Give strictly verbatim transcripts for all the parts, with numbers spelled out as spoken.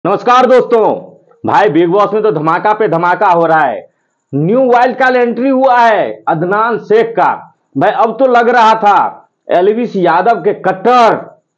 नमस्कार दोस्तों। भाई बिग बॉस में तो धमाका पे धमाका हो रहा है। न्यू वाइल्ड कार्ड एंट्री हुआ है अदनान शेख का। भाई अब तो लग रहा था एलविस यादव के कट्टर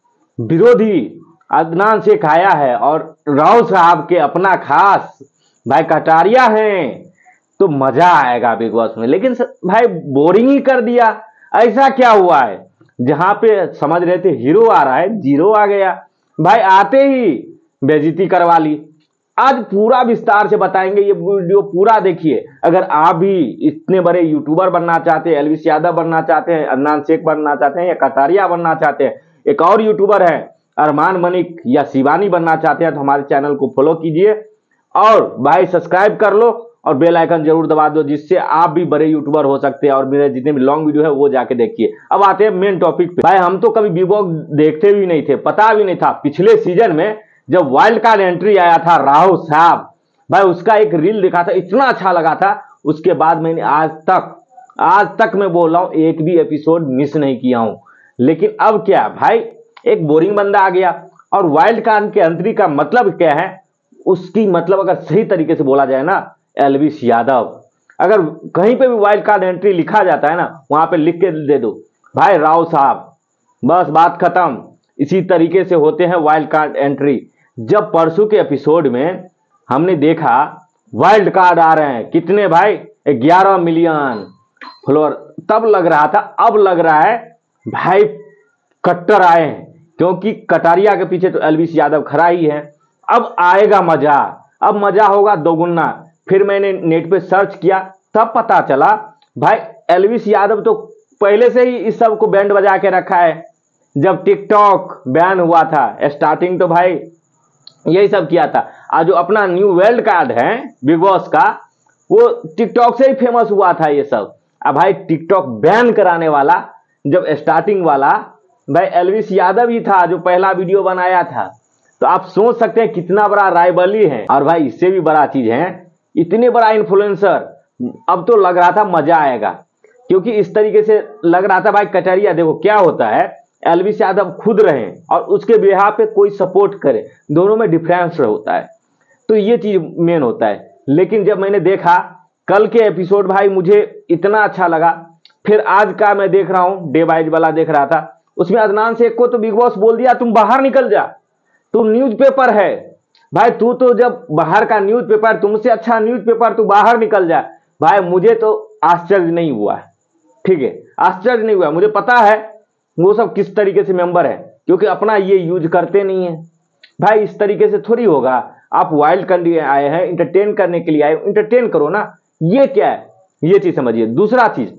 विरोधी अदनान शेख आया है और राव साहब के अपना खास भाई कटारिया हैं, तो मजा आएगा बिग बॉस में। लेकिन भाई बोरिंग ही कर दिया। ऐसा क्या हुआ है जहां पे समझ रहे थे हीरो आ रहा है, जीरो आ गया। भाई आते ही बेइज्जती करवा ली। आज पूरा विस्तार से बताएंगे, ये वीडियो पूरा देखिए। अगर आप भी इतने बड़े यूट्यूबर बनना चाहते हैं, एलविस यादव बनना चाहते हैं, अदनान शेख बनना चाहते हैं या कटारिया बनना चाहते हैं, एक और यूट्यूबर है अरमान मलिक या शिवानी बनना चाहते हैं, तो हमारे चैनल को फॉलो कीजिए और भाई सब्सक्राइब कर लो और बेल आइकन जरूर दबा दो, जिससे आप भी बड़े यूट्यूबर हो सकते हैं और मेरे जितने भी लॉन्ग वीडियो है वो जाके देखिए। अब आते हैं मेन टॉपिक पे। भाई हम तो कभी बिग बॉस देखते भी नहीं थे, पता भी नहीं था। पिछले सीजन में जब वाइल्ड कार्ड एंट्री आया था राहुल साहब, भाई उसका एक रील दिखा था, इतना अच्छा लगा था। उसके बाद मैंने आज तक आज तक मैं बोल रहा हूं एक भी एपिसोड मिस नहीं किया हूं। लेकिन अब क्या भाई, एक बोरिंग बंदा आ गया। और वाइल्ड कार्ड के एंट्री का मतलब क्या है, उसकी मतलब अगर सही तरीके से बोला जाए ना, एलविस यादव। अगर कहीं पे भी वाइल्ड कार्ड एंट्री लिखा जाता है ना, वहां पे लिख के दे दो भाई राव साहब, बस बात खत्म। इसी तरीके से होते हैं वाइल्ड कार्ड एंट्री। जब परसों के एपिसोड में हमने देखा वाइल्ड कार्ड आ रहे हैं कितने भाई, ग्यारह मिलियन फॉलोअर, तब लग रहा था, अब लग रहा है भाई कट्टर आए हैं, क्योंकि कटारिया के पीछे तो एलविस यादव खड़ा ही है। अब आएगा मजा, अब मजा होगा दोगुना। फिर मैंने नेट पे सर्च किया, तब पता चला भाई एलविस यादव तो पहले से ही इस सब को बैंड बजा के रखा है। जब टिकटॉक बैन हुआ था स्टार्टिंग, तो भाई यही सब किया था। आज जो अपना न्यू वाइल्ड कार्ड है बिग बॉस का, वो टिकटॉक से ही फेमस हुआ था ये सब। अब भाई टिकटॉक बैन कराने वाला जब स्टार्टिंग वाला भाई एलविस यादव ही था जो पहला वीडियो बनाया था। तो आप सोच सकते हैं कितना बड़ा राइवली है। और भाई इससे भी बड़ा चीज है, इतने बड़ा इन्फ्लुएंसर। अब तो लग रहा था मजा आएगा, क्योंकि इस तरीके से लग रहा था भाई कटारिया। देखो क्या होता है, एलविस यादव खुद रहे और उसके बिहार पे कोई सपोर्ट करे, दोनों में डिफरेंस होता है। तो ये चीज मेन होता है। लेकिन जब मैंने देखा कल के एपिसोड, भाई मुझे इतना अच्छा लगा। फिर आज का मैं देख रहा हूं, डे वाइज वाला देख रहा था, उसमें अदनान शेख को तो बिग बॉस बोल दिया तुम बाहर निकल जा, तू न्यूज़पेपर है भाई, तू तो जब बाहर का न्यूज़पेपर, तुमसे अच्छा न्यूज़पेपर, तू बाहर निकल जा। भाई मुझे तो आश्चर्य नहीं हुआ, ठीक है, आश्चर्य नहीं हुआ। मुझे पता है वो सब किस तरीके से मेंबर है, क्योंकि अपना ये यूज करते नहीं है। भाई इस तरीके से थोड़ी होगा। आप वाइल्ड कंट्री आए हैं, इंटरटेन करने के लिए आए, इंटरटेन करो ना। ये क्या है, ये चीज समझिए। दूसरा चीज,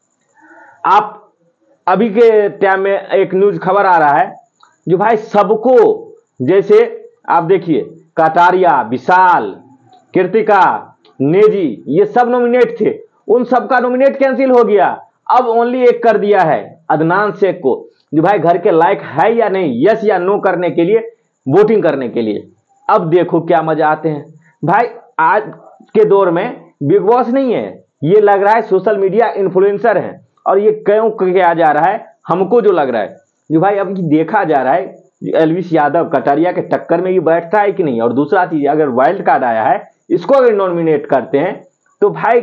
आप अभी के टाइम में एक न्यूज खबर आ रहा है जो भाई सबको, जैसे आप देखिए कटारिया, विशाल, कृतिका, नेजी, ये सब नॉमिनेट थे, उन सबका नॉमिनेट कैंसिल हो गया। अब ओनली एक कर दिया है अदनान शेख को, जो भाई घर के लायक है या नहीं, यस या नो करने के लिए, वोटिंग करने के लिए। अब देखो क्या मजा आते हैं भाई। आज के दौर में बिग बॉस नहीं है, ये लग रहा है सोशल मीडिया इन्फ्लुएंसर है। और ये क्यों क्या जा रहा है, हमको जो लग रहा है जो भाई अब देखा जा रहा है एलविस यादव कटारिया के टक्कर में ये बैठता है कि नहीं। और दूसरा चीज, अगर वाइल्ड कार्ड आया है, इसको अगर नॉमिनेट करते हैं तो भाई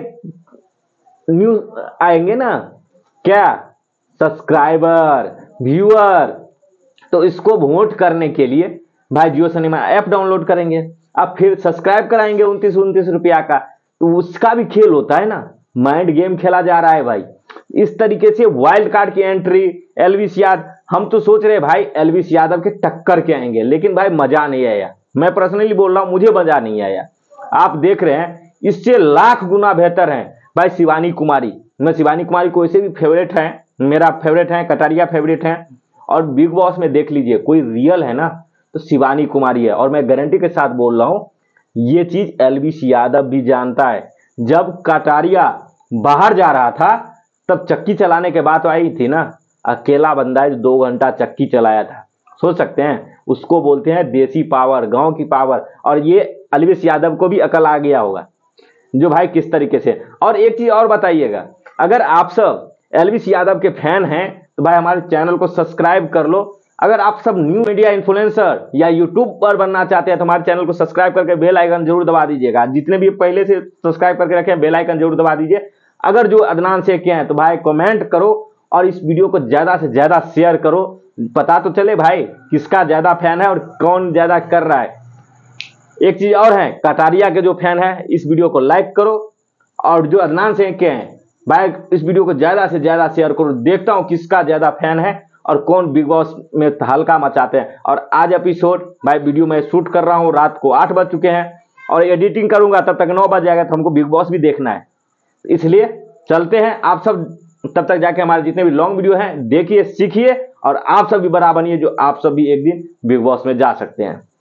न्यूज आएंगे ना, क्या सब्सक्राइबर, व्यूअर। तो इसको वोट करने के लिए भाई जियो सिनेमा ऐप डाउनलोड करेंगे, अब फिर सब्सक्राइब कराएंगे उनतीस उनतीस रुपया का। तो उसका भी खेल होता है ना, माइंड गेम खेला जा रहा है भाई। इस तरीके से वाइल्ड कार्ड की एंट्री एलविस यादव, हम तो सोच रहे भाई एलविस यादव के टक्कर के आएंगे, लेकिन भाई मजा नहीं आया। मैं पर्सनली बोल रहा हूं, मुझे मजा नहीं आया। आप देख रहे हैं इससे लाख गुना बेहतर है भाई शिवानी कुमारी। मैं शिवानी कुमारी को वैसे भी फेवरेट है, मेरा फेवरेट है, कटारिया फेवरेट है। और बिग बॉस में देख लीजिए कोई रियल है ना तो शिवानी कुमारी है। और मैं गारंटी के साथ बोल रहा हूं, ये चीज एलविस यादव भी जानता है। जब कटारिया बाहर जा रहा था तब चक्की चलाने के बाद तो आई थी ना, अकेला बंदा है जो दो घंटा चक्की चलाया था। सोच सकते हैं, उसको बोलते हैं देसी पावर, गांव की पावर। और ये एलविस यादव को भी अकल आ गया होगा जो भाई किस तरीके से। और एक चीज और बताइएगा, अगर आप सब एलविस यादव के फैन हैं तो भाई हमारे चैनल को सब्सक्राइब कर लो। अगर आप सब न्यू मीडिया इन्फ्लुएंसर या यूट्यूब पर बनना चाहते हैं तो हमारे चैनल को सब्सक्राइब करके बेल आइकन जरूर दबा दीजिएगा। जितने भी पहले से सब्सक्राइब करके रखे हैं बेल आइकन जरूर दबा दीजिए। अगर जो अदनान शेख के हैं तो भाई कमेंट करो और इस वीडियो को ज्यादा से ज्यादा शेयर करो, पता तो चले भाई किसका ज्यादा फैन है और कौन ज्यादा कर रहा है। एक चीज और है, कटारिया के जो फैन है इस वीडियो को लाइक करो और जो अदनान शेख के हैं भाई इस वीडियो को ज्यादा से ज्यादा शेयर करो। देखता हूं किसका ज्यादा फैन है और कौन बिग बॉस में हल्का मचाते हैं। और आज एपिसोड भाई वीडियो में शूट कर रहा हूं, रात को आठ बज चुके हैं और एडिटिंग करूंगा तब तक नौ बज जाएगा, तो हमको बिग बॉस भी देखना है, इसलिए चलते हैं। आप सब तब तक जाके हमारे जितने भी लॉन्ग वीडियो हैं देखिए, सीखिए और आप सब भी बड़ा बनिए जो आप सब भी एक दिन बिग बॉस में जा सकते हैं।